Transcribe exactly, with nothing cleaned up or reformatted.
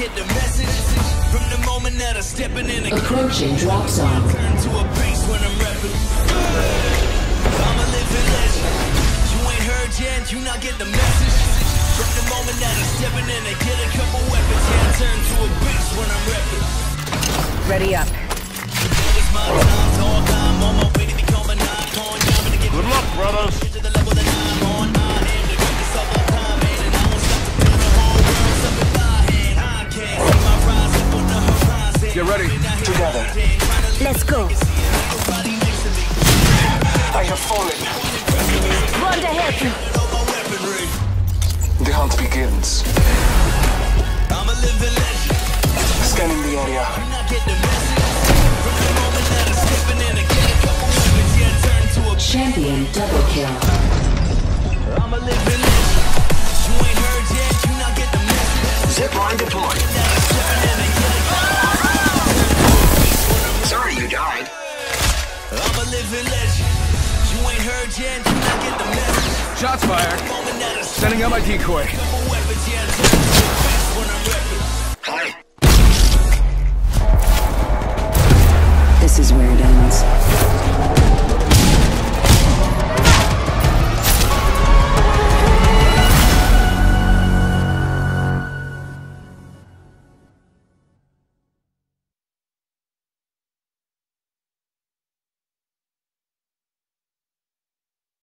get the message. From the moment that I'm stepping in a approaching drop zone. Turn to a beast when I'm repping. I'm a living legend. You ain't heard yet, you not get the message. From the moment that I'm stepping in and get a couple weapons, yeah, I turn to a beast when I'm repping. Ready up. It's my time, talk, I'm on my way to become an icon. Good luck, brothers. To the level that I'm on, I am the greatest of all time, man, and I won't stop to build the whole world up in my hand. I can't see my rise up on the horizon. Get ready. Together. Let's go. I have fallen. Want to help you. The hunt begins. I'm a living legend. Scanning the area. Champion double kill. I'm a living legend. You ain't heard yet, you not get the message. Zipline deployed. Sorry you died. I'm a living legend. You ain't heard yet, you not get the message. Shots fired. Sending out my decoy. Hi. This is where it ends.